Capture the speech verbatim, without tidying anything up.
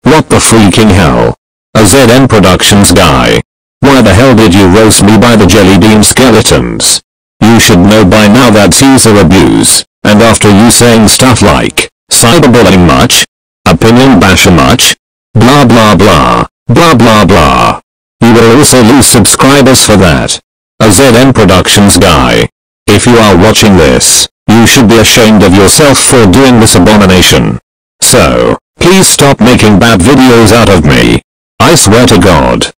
What the freaking hell? A Z N Productions guy. Why the hell did you roast me by the Jellybean skeletons? You should know by now that's user abuse, and after you saying stuff like, cyberbullying much? Opinion basher much? Blah blah blah, blah blah blah. You will also lose subscribers for that. A Z N Productions guy. If you are watching this, you should be ashamed of yourself for doing this abomination. So, please stop making bad videos out of me. I swear to God.